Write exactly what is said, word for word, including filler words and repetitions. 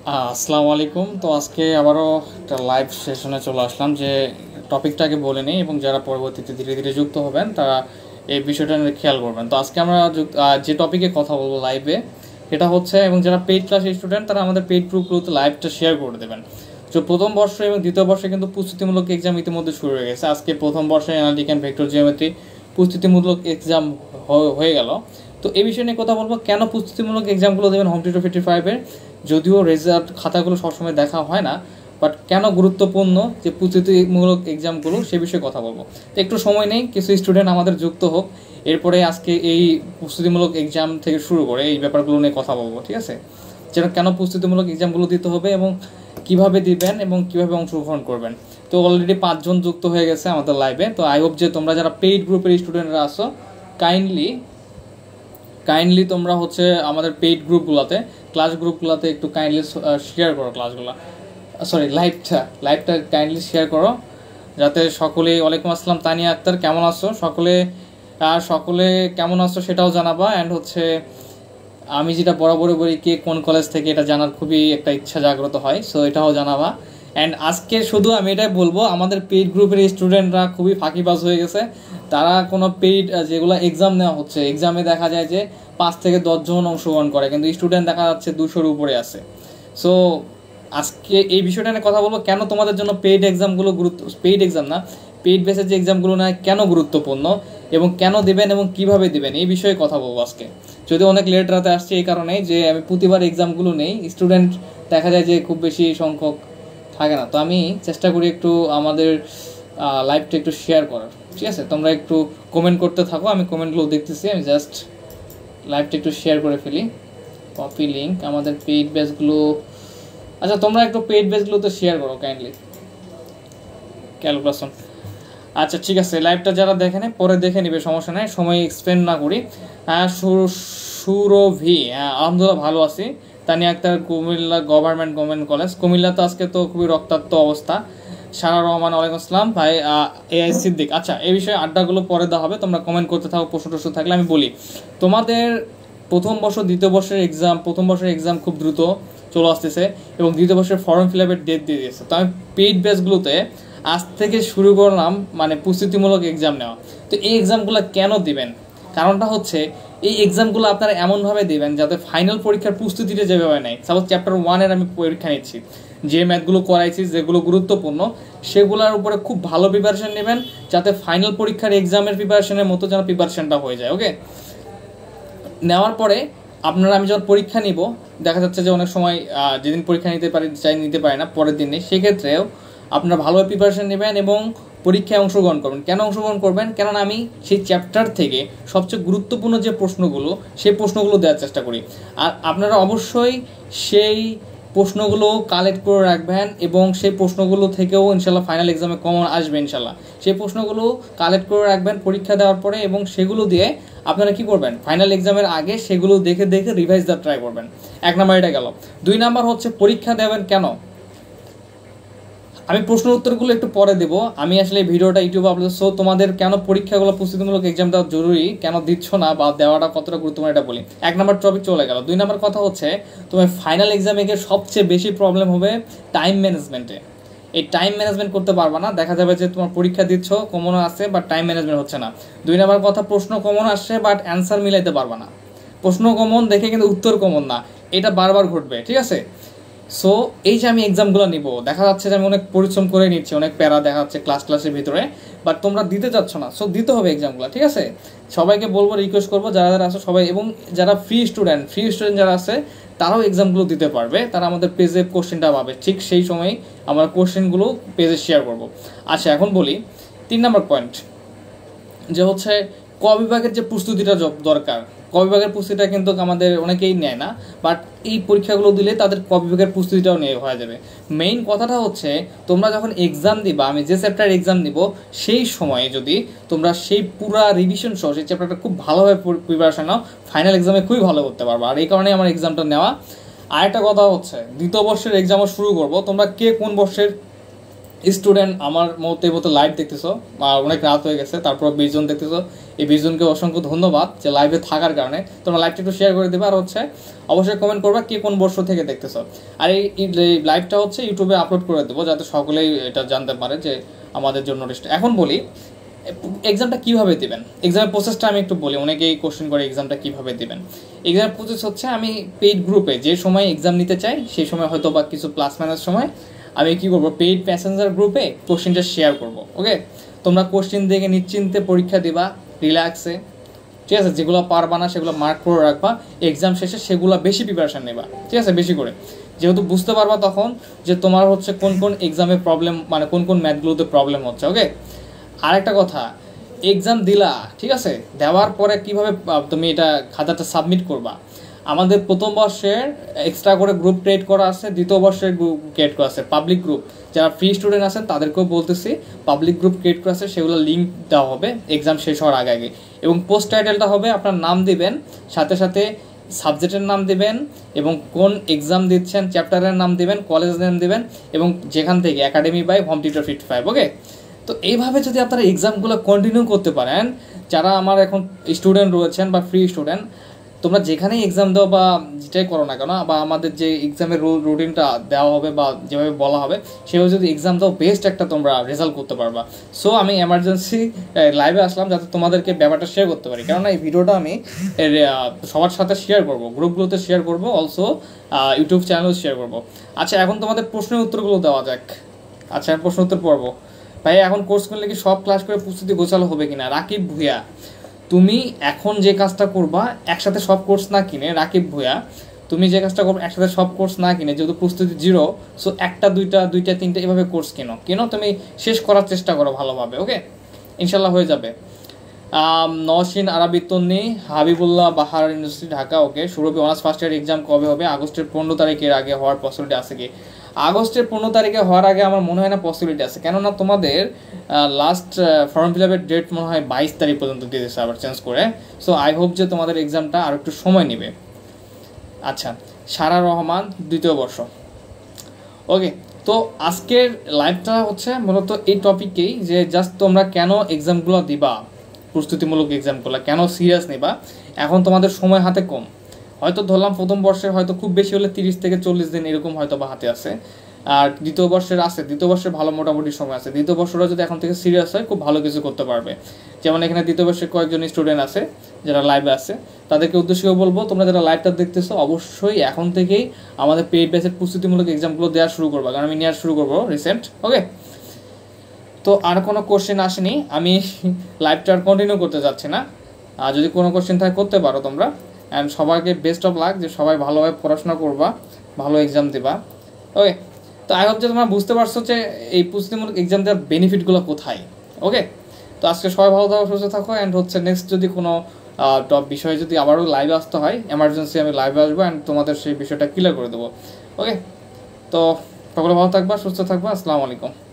আসসালামু আলাইকুম। তো আজকে আবারও একটা লাইভ সেশনে চলে আসলাম, যে টপিকটাকে বলে নিই এবং যারা পরবর্তীতে ধীরে ধীরে যুক্ত হবেন তারা এই বিষয়টা নিয়ে খেয়াল করবেন। তো আজকে আমরা যে টপিকে কথা বলবো লাইভে, এটা হচ্ছে, এবং যারা পেইড ক্লাসের স্টুডেন্ট তারা আমাদের পেইড গ্রুপগুলোতে লাইভটা শেয়ার করে দেবেন। তো প্রথম বর্ষ এবং দ্বিতীয় বর্ষে কিন্তু প্রস্তুতিমূলক এক্সাম ইতিমধ্যে শুরু হয়ে গেছে। আজকে প্রথম বর্ষে অ্যানালিটিক অ্যান্ড ভেক্টর জিওমেট্রি প্রস্তুতিমূলক এক্সাম হয়ে গেল। তো এই বিষয় নিয়ে কথা বলবো, কেন প্রস্তুতিমূলক এক্সামগুলো দেবেন হোম টিউটর ফিফটি ফাইভের। যদিও রেজাল্ট খাতাগুলো সবসময় দেখা হয় না, বাট কেন গুরুত্বপূর্ণ যে প্রস্তুতিমূলক এক্সামগুলো সে বিষয়ে কথা বলবো। তো একটু সময় নেই, কিছু স্টুডেন্ট আমাদের যুক্ত হোক, এরপরে আজকে এই প্রস্তুতিমূলক এক্সাম থেকে শুরু করে এই ব্যাপারগুলো নিয়ে কথা বলবো, ঠিক আছে? যেন কেন প্রস্তুতিমূলক এক্সামগুলো দিতে হবে এবং কিভাবে দিবেন এবং কিভাবে অংশগ্রহণ করবেন। তো অলরেডি পাঁচজন যুক্ত হয়ে গেছে আমাদের লাইভে। তো আই হোপ যে তোমরা যারা পেইড গ্রুপের স্টুডেন্টরা আসো, কাইন্ডলি কাইন্ডলি তোমরা হচ্ছে আমাদের পেইড গ্রুপগুলোতে ক্লাস গ্রুপগুলোতে একটু কাইন্ডলি শেয়ার করো ক্লাসগুলো, সরি লাইভটা লাইভটা কাইন্ডলি শেয়ার করো, যাতে সকলেই। ওয়ালাইকুম আসসালাম তানিয়া আক্তার, কেমন আছো? সকলে আর সকলে কেমন আছো সেটাও জানাবা। অ্যান্ড হচ্ছে আমি যেটা বরাবরই বলি, কে কোন কলেজ থেকে, এটা জানার খুবই একটা ইচ্ছা জাগ্রত হয়, সো এটাও জানাবা। অ্যান্ড আজকে শুধু আমি এটাই বলবো, আমাদের পেইড গ্রুপের স্টুডেন্টরা খুবই ফাঁকিবাজ হয়ে গেছে। তারা কোনো পেইড যেগুলো এক্সাম নেওয়া হচ্ছে, এক্সামে দেখা যায় যে পাঁচ থেকে দশজন অংশগ্রহণ করে, কিন্তু স্টুডেন্ট দেখা যাচ্ছে দুশোর উপরে আছে। সো আজকে এই বিষয়টা নিয়ে কথা বলবো, কেন তোমাদের জন্য পেইড এক্সামগুলো গুরুত্ব, পেইড এক্সাম না, পেইড বেসের যে এক্সামগুলো নেয় কেন গুরুত্বপূর্ণ এবং কেন দেবেন এবং কিভাবে দেবেন, এই বিষয়ে কথা বলবো আজকে। যদি অনেক লেট রাতে আসছে এই কারণেই যে আমি প্রতিবার এক্সামগুলো নেই, স্টুডেন্ট দেখা যায় যে খুব বেশি সংখ্যক থাকে না। তো আমি চেষ্টা করি একটু আমাদের লাইভটা একটু শেয়ার করার, ঠিক আছে? তোমরা একটু কমেন্ট করতে থাকো, আমি কমেন্টগুলো দেখতেছি। আমি জাস্ট লাইভটা একটু শেয়ার করে ফেলি। কপি লিঙ্ক আমাদের পেইড বেসগুলো, আচ্ছা তোমরা একটু পেইড বেসগুলোতে শেয়ার করো কাইন্ডলি। ক্যালকুলেশন, আচ্ছা ঠিক আছে। লাইভটা যারা দেখে নেয় পরে দেখে নেবে, সমস্যা নেই, সময় এক্সপেন্ড না করি। হ্যাঁ সুরভি, হ্যাঁ আলহামদুলিল্লাহ ভালো আছি। Tania Akter, Comilla government government college Comilla. তো আজকে তো খুবই রক্তাক্ত অবস্থা। সারা রহমান, ওয়ালাইকুম আসসালাম ভাই। এআই সিদ্দিক, আচ্ছা এই বিষয়ে আড্ডাগুলো পরে দেওয়া হবে, তোমরা কমেন্ট করতে থাকো। প্রশ্ন টশ্ন থাকলে আমি বলি। তোমাদের প্রথম বর্ষ দ্বিতীয় বর্ষের এক্সাম, প্রথম বর্ষের এক্সাম খুব দ্রুত চলে আসতেছে এবং দ্বিতীয় বর্ষের ফর্ম ফিল আপের ডেট দিয়ে দিয়েছে। তো আমি পেইড বেসগুলোতে আজ থেকে শুরু করলাম মানে প্রস্তুতিমূলক এক্সাম নেওয়া। তো এই এক্সামগুলো কেন দিবেন, কারণটা হচ্ছে এই এক্সামগুলো আপনারা এমনভাবে দেবেন যাতে ফাইনাল পরীক্ষার প্রস্তুতিটা যেভাবে নেয়। সাপোজ চ্যাপ্টার ওয়ানের আমি পরীক্ষা নিচ্ছি, যে ম্যাথগুলো করাইছি যেগুলো গুরুত্বপূর্ণ সেগুলোর উপরে খুব ভালো প্রিপারেশন নেবেন, যাতে ফাইনাল পরীক্ষার এক্সামের প্রিপারেশনের মতো যেন প্রিপারেশনটা হয়ে যায়। ওকে, নেওয়ার পরে আপনারা, আমি যখন পরীক্ষা নিব, দেখা যাচ্ছে যে অনেক সময় যেদিন পরীক্ষা নিতে পারি চাই নিতে পারে না পরের দিনে, সেক্ষেত্রেও আপনারা ভালোভাবে প্রিপারেশন নেবেন এবং পরীক্ষায় অংশগ্রহণ করবেন। কেন অংশগ্রহণ করবেন? কেননা আমি সেই চ্যাপ্টার থেকে সবচেয়ে গুরুত্বপূর্ণ যে প্রশ্নগুলো, সেই প্রশ্নগুলো দেওয়ার চেষ্টা করি। আর আপনারা অবশ্যই সেই প্রশ্নগুলো কালেক্ট করে রাখবেন এবং সেই প্রশ্নগুলো থেকেও ইনশাল্লাহ ফাইনাল এক্সামে কমন আসবে ইনশাল্লাহ। সেই প্রশ্নগুলো কালেক্ট করে রাখবেন পরীক্ষা দেওয়ার পরে, এবং সেগুলো দিয়ে আপনারা কী করবেন, ফাইনাল এক্সামের আগে সেগুলো দেখে দেখে রিভাইজ দেওয়ার ট্রাই করবেন। এক নাম্বার এটা গেল। দুই নাম্বার হচ্ছে পরীক্ষা দেবেন কেন, আমি প্রশ্ন উত্তরগুলো একটু পরে দেবো। আমি আসলে এই ভিডিওটা ইউটিউবে আপলোড, সো তোমাদের কেন পরীক্ষাগুলো প্রস্তুতিমূলক এক্সাম দেওয়া জরুরি, কেন দিচ্ছ না বা দেওয়াটা কতটা গুরুত্বপূর্ণ এটা বলি। এক নম্বর টপিক চলে গেল। দুই নম্বর কথা হচ্ছে, তোমার ফাইনাল এক্সামে গিয়ে সবচেয়ে বেশি প্রবলেম হবে টাইম ম্যানেজমেন্টে। এই টাইম ম্যানেজমেন্ট করতে পারবা না, দেখা যাবে যে তোমার পরীক্ষা দিচ্ছ, কমন আসছে বাট টাইম ম্যানেজমেন্ট হচ্ছে না। দুই নম্বর কথা, প্রশ্ন কমন আসছে বাট অ্যান্সার মিলাইতে পারবা না। প্রশ্ন কমন দেখে কিন্তু উত্তর কমন না, এটা বারবার ঘটবে, ঠিক আছে? সো এই যে আমি এক্সামগুলো নিব, দেখা যাচ্ছে যে আমি অনেক পরিশ্রম করে নিচ্ছি, অনেক প্যারা দেখা যাচ্ছে ক্লাস ক্লাসের ভিতরে, বাট তোমরা দিতে যাচ্ছ না। সো দিতে হবে এক্সামগুলো, ঠিক আছে? সবাইকে বলবো, রিকোয়েস্ট করবো যারা যারা আছে সবাই, এবং যারা ফ্রি স্টুডেন্ট ফ্রি স্টুডেন্ট যারা আছে তারাও এক্সামগুলো দিতে পারবে, তারা আমাদের পেজে কোশ্চেনটা পাবে, ঠিক সেই সময়ই আমরা কোশ্চেনগুলো পেজে শেয়ার করবো। আচ্ছা এখন বলি তিন নম্বর পয়েন্ট, যে হচ্ছে ক বিভাগের যে প্রস্তুতিটা দরকার। ক বিভাগের প্রস্তুতিটা কিন্তু আমাদের অনেকেই নেয় না, বাট এই পরীক্ষাগুলো দিলে তাদের ক বিভাগের প্রস্তুতিটাও নিয়ে হয়ে যাবে। মেইন কথাটা হচ্ছে, তোমরা যখন এক্সাম দিবা, আমি যে চ্যাপ্টার এক্সাম দিব সেই সময়ে যদি তোমরা সেই পুরা রিভিশন সহ সেই চ্যাপ্টারটা খুব ভালোভাবে প্রিপারেশন নাও, ফাইনাল এক্সামে খুবই ভালো করতে পারবো। আর এই কারণেই আমার এক্সামটা নেওয়া। আরেকটা কথা হচ্ছে, দ্বিতীয় বর্ষের এক্সামও শুরু করবো। তোমরা কে কোন বর্ষের স্টুডেন্ট আমার মতো মতো লাইভ দেখতেছো, আর অনেক রাত হয়ে গেছে, তারপর বিশ জন দেখতেছো, এই বিশ জনকে অসংখ্য ধন্যবাদ যে লাইভে থাকার কারণে। তোমরা লাইভটা একটু শেয়ার করে দেবে, আর হচ্ছে অবশ্যই কমেন্ট করবা কে কোন বর্ষ থেকে দেখতেছো। আর এই লাইভটা হচ্ছে ইউটিউবে আপলোড করে দেবো যাতে সকলেই এটা জানতে পারে যে আমাদের জন্য নোটিশটা। এখন বলি এক্সামটা কীভাবে দেবেন, এক্সামের প্রসেসটা আমি একটু বলি, অনেকেই কোশ্চেন করে এক্সামটা কীভাবে দেবেন। এক্সামের প্রসেস হচ্ছে আমি পেইড গ্রুপে যে সময় এক্সাম নিতে চাই সেই সময় হয়তো বা কিছু প্লাস মাইনাস সময় আমি কী করবো, পেইড প্যাসেঞ্জার গ্রুপে কোশ্চেনটা শেয়ার করবো। ওকে, তোমরা কোশ্চেন দেখে নিশ্চিন্তে পরীক্ষা দিবা রিল্যাক্সে, ঠিক আছে। যেগুলো পারবা না সেগুলো মার্ক করে রাখবা, এক্সাম শেষে সেগুলো বেশি প্রিপারেশান নেবা, ঠিক আছে, বেশি করে, যেহেতু বুঝতে পারবা তখন যে তোমার হচ্ছে কোন কোন এক্সামে প্রবলেম, মানে কোন কোন ম্যাথগুলোতে প্রবলেম হচ্ছে। ওকে, আরেকটা কথা, এক্সাম দিলা, ঠিক আছে, দেওয়ার পরে কিভাবে তুমি এটা খাতাটা সাবমিট করবা। আমাদের প্রথম বর্ষের এক্সট্রা করে গ্রুপ ক্রিয়েট করা আছে, দ্বিতীয় বর্ষের গ্রুপ ক্রিয়েট করা আছে পাবলিক গ্রুপ। যারা ফ্রি স্টুডেন্ট আছেন তাদেরকেও বলতেছি পাবলিক গ্রুপ ক্রিয়েট করা আছে, সেগুলো লিঙ্ক দেওয়া হবে এক্সাম শেষ হওয়ার আগে আগে। এবং পোস্ট টাইটেলটা হবে আপনার নাম দিবেন, সাথে সাথে সাবজেক্টের নাম দিবেন, এবং কোন এক্সাম দিচ্ছেন চ্যাপ্টারের নাম দিবেন, কলেজের নাম দিবেন, এবং যেখান থেকে academy by home tutor fifty five. Okay, তো এইভাবে যদি আপনারা এক্সামগুলো কন্টিনিউ করতে পারেন, যারা আমার এখন স্টুডেন্ট রয়েছেন বা ফ্রি স্টুডেন্ট, তোমরা যেখানেই এক্সাম দাও বা যেটাই করো না কেন, বা আমাদের যে এক্সামের রুল রুটিনটা দেওয়া হবে বা যেভাবে বলা হবে সেভাবে যদি এক্সাম দাও, বেস্ট একটা তোমরা রেজাল্ট করতে পারবা। সো আমি এমার্জেন্সি লাইভে আসলাম যাতে তোমাদেরকে ব্যাপারটা শেয়ার করতে পারি, কেননা এই ভিডিওটা আমি সবার সাথে শেয়ার করবো, গ্রুপগুলোতে শেয়ার করবো, অলসো ইউটিউব চ্যানেলেও শেয়ার করবো। আচ্ছা, এখন তোমাদের প্রশ্নের উত্তরগুলো দেওয়া যাক। আচ্ছা, প্রশ্ন উত্তর পড়বো। ভাই এখন কোর্স করলে কি সব ক্লাস করে প্রস্তুতি গোছালো হবে কিনা? রাকিব ভুইয়া, তুমি এখন যে কাজটা করবা একসাথে সব কোর্স না কিনে, রাকিব ভুইয়া তুমি যে কাজটা করবে একসাথে সব কোর্স না কিনে, যেহেতু প্রস্তুতি জিরো, সো একটা দুইটা দুইটা তিনটা এভাবে কোর্স কিনো কিনো তুমি শেষ করার চেষ্টা করো ভালোভাবে। ওকে, ইনশাল্লাহ হয়ে যাবে। Naushin Arbi Tonni, Habibullah Bahar university Dhaka. Okay, Surovi honours first year exam কবে হবে? আগস্টের পনেরো তারিখের আগে হওয়ার পসিবিলিটি আছে কি? আগস্টের পনেরো তারিখে হওয়ার আগে আমার মনে হয় না পসিবিলিটি আছে, কেননা তোমাদের লাস্ট ফর্ম ফিল আপের ডেট মনে হয় বাইশ তারিখ পর্যন্ত দিয়ে দিচ্ছে আবার চেঞ্জ করে। সো আই হোপ যে তোমাদের এক্সামটা আর একটু সময় নেবে। আচ্ছা, সারা রহমান দ্বিতীয় বর্ষ। ওকে, তো আজকের লাইভটা হচ্ছে মূলত এই টপিকেই, যে জাস্ট তোমরা কেন এক্সামগুলো দিবা, প্রস্তুতিমূলক এক্সামগুলো কেন সিরিয়াস নিবা। এখন তোমাদের সময় হাতে কম, হয়তো ধরলাম প্রথম বর্ষের হয়তো খুব বেশি হলে তিরিশ থেকে চল্লিশ দিন এরকম হয়তো বা হাতে আছে, আর দ্বিতীয় বর্ষের আছে, দ্বিতীয় বর্ষের ভালো মোটামুটি সময় আছে। দ্বিতীয় বর্ষরা যদি এখন থেকে সিরিয়াস হয় খুব ভালো কিছু করতে পারবে। যেমন এখানে দ্বিতীয় বর্ষের কয়েকজন স্টুডেন্ট আছে যারা লাইভে আছে, তাদেরকে উদ্দেশ্যেও বলবো তোমরা যারা লাইভটা দেখতেছো অবশ্যই এখন থেকেই আমাদের পেইড ব্যাচের প্রস্তুতিমূলক এক্সামগুলো দেওয়া শুরু করবা, কারণ আমি নেওয়া শুরু করবো রিসেন্ট। ওকে, তো আর কোনো কোশ্চেন আসেনি, আমি লাইভটা আর কন্টিনিউ করতে যাচ্ছি না। আর যদি কোনো কোশ্চেন থাকে করতে পারো তোমরা। অ্যান্ড সবাইকে বেস্ট অফ লাক, যে সবাই ভালোভাবে পড়াশোনা করবা, ভালো এক্সাম দেবা। ওকে, তো আই হোপ যে তোমরা বুঝতে পারছো যে এই প্রস্তুতিমূলক এক্সাম দেওয়ার বেনিফিটগুলো কোথায়। ওকে, তো আজকে সবাই ভালো থাকো, সুস্থ থাকো। অ্যান্ড হচ্ছে নেক্সট যদি কোনো টপ বিষয়ে যদি আবারও লাইভে আসতে হয়, এমার্জেন্সি আমি লাইভে আসবো অ্যান্ড তোমাদের সেই বিষয়টা ক্লিয়ার করে দেবো। ওকে, তো সকলে ভালো থাকবা, সুস্থ থাকবা। আসসালামু আলাইকুম।